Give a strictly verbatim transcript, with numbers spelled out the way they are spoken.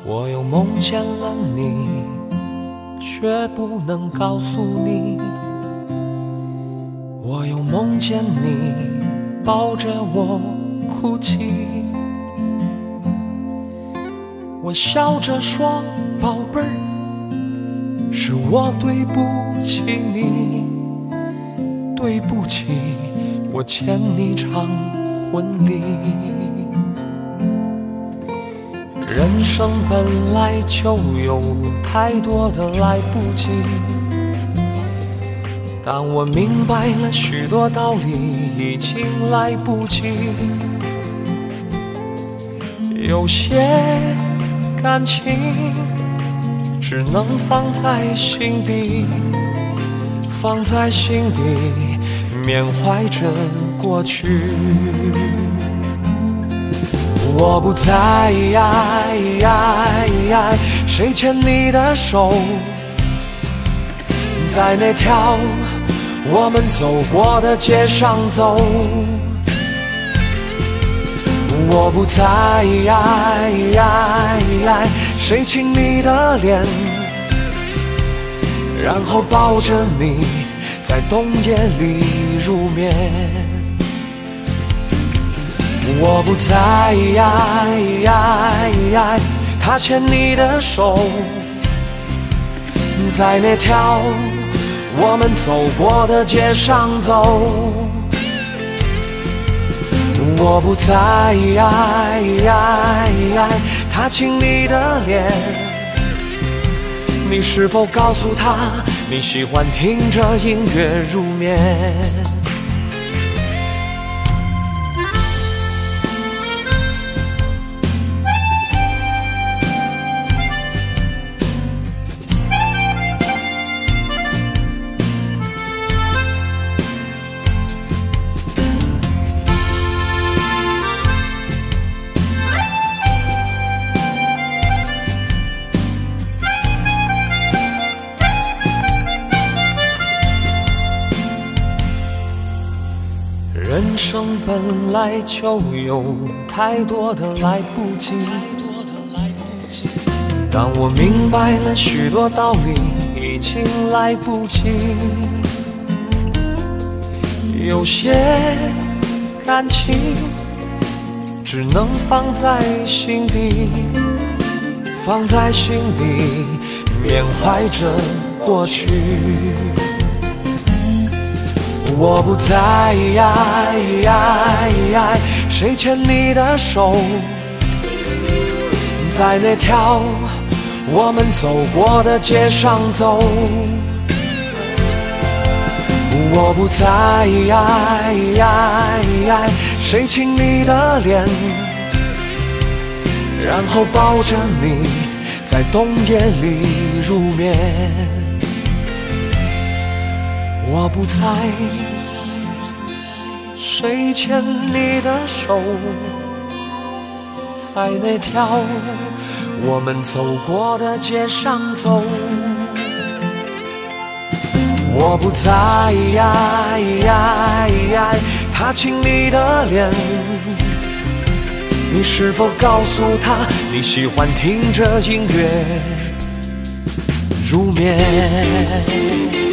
我又梦见了你，却不能告诉你。我又梦见你抱着我哭泣，我笑着说宝贝儿，是我对不起你，对不起我欠你场婚礼。人生本来就有太多的来不及，当我明白了许多道理，已经来不及。有些感情只能放在心底，放在心底，缅怀着过去。我不再谁牵你的手，在那条我们走过的街上走。我不再谁亲你的脸，然后抱着你在冬夜里入眠。我不再他牵你的手，在那条我们走过的街上走。我不再他亲你的脸，你是否告诉他你喜欢听着音乐入眠？人生本来就有太多的来不及，当我明白了许多道理，已经来不及。有些感情只能放在心底，放在心底，缅怀着过去。我不再谁牵你的手，在那条我们走过的街上走。我不再谁亲你的脸，然后抱着你在冬夜里入眠。我不再谁牵你的手，在那条我们走过的街上走。我不再他亲你的脸，你是否告诉他你喜欢听着音乐入眠？